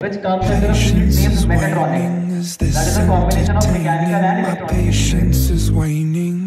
which comes under a field Patience named is mechatronics. waning as this That is a entertains combination of mechanical me. and My electronic engineering. patience is waning.